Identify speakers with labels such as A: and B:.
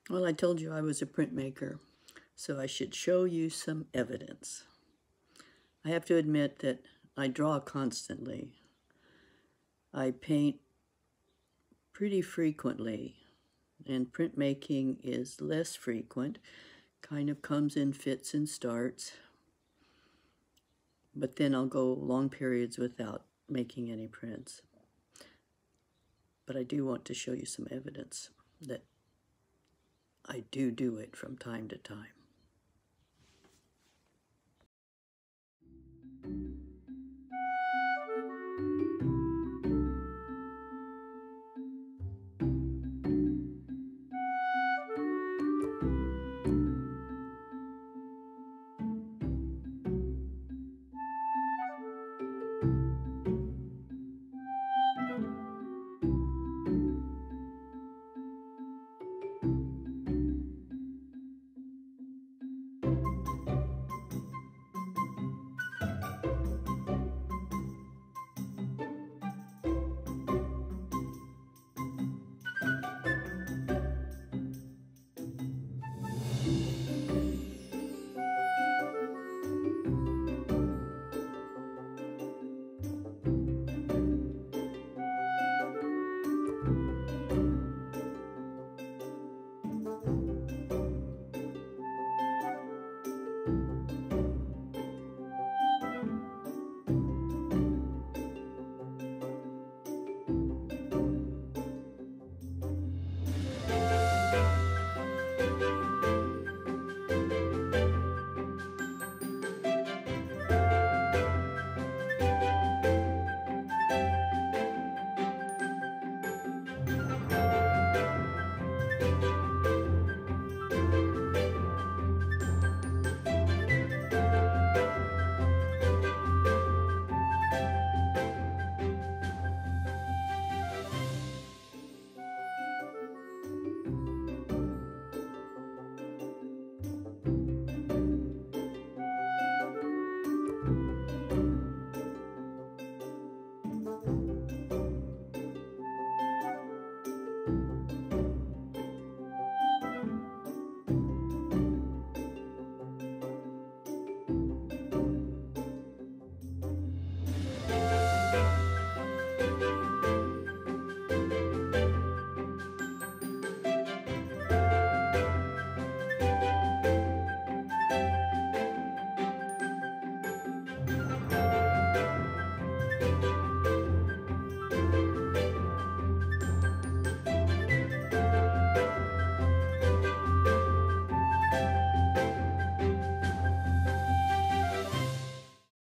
A: Well, I told you I was a printmaker, so I should show you some evidence. I have to admit that I draw constantly. I paint pretty frequently, and printmaking is less frequent, kind of comes in fits and starts, but then I'll go long periods without making any prints. But I do want to show you some evidence that I do it from time to time.